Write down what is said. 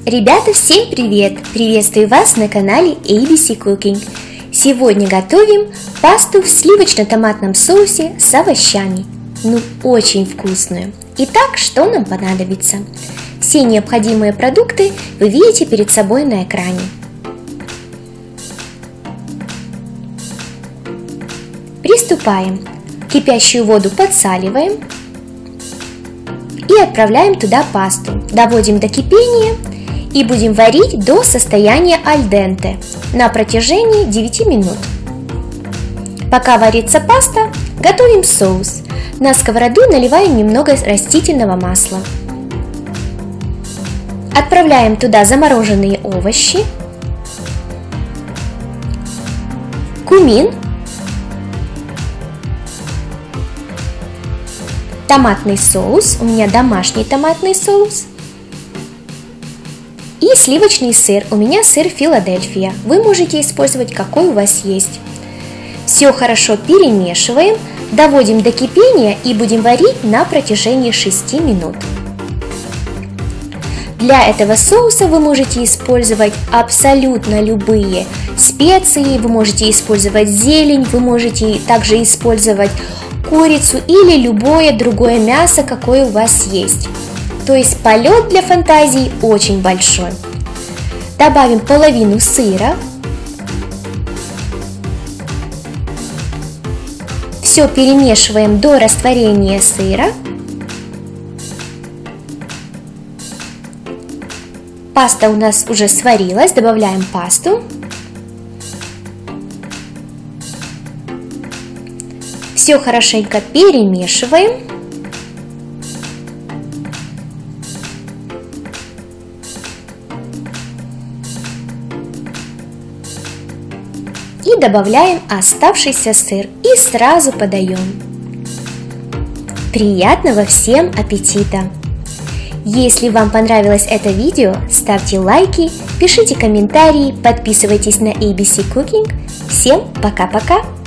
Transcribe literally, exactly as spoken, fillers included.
Ребята, всем привет! Приветствую вас на канале эй би си Cooking. Сегодня готовим пасту в сливочно-томатном соусе с овощами. Ну, очень вкусную. Итак, что нам понадобится? Все необходимые продукты вы видите перед собой на экране. Приступаем. Кипящую воду подсаливаем и отправляем туда пасту. Доводим до кипения и будем варить до состояния аль денте на протяжении девяти минут. Пока варится паста, готовим соус. На сковороду наливаем немного растительного масла. Отправляем туда замороженные овощи, кумин, томатный соус, у меня домашний томатный соус, и сливочный сыр, у меня сыр Филадельфия, вы можете использовать какой у вас есть. Все хорошо перемешиваем, доводим до кипения и будем варить на протяжении шести минут. Для этого соуса вы можете использовать абсолютно любые специи, вы можете использовать зелень, вы можете также использовать курицу или любое другое мясо, какое у вас есть. То есть полет для фантазии очень большой. Добавим половину сыра. Все перемешиваем до растворения сыра. Паста у нас уже сварилась, добавляем пасту. Все хорошенько перемешиваем. И добавляем оставшийся сыр и сразу подаем. Приятного всем аппетита! Если вам понравилось это видео, ставьте лайки, пишите комментарии, подписывайтесь на эй би си Cooking. Всем пока-пока!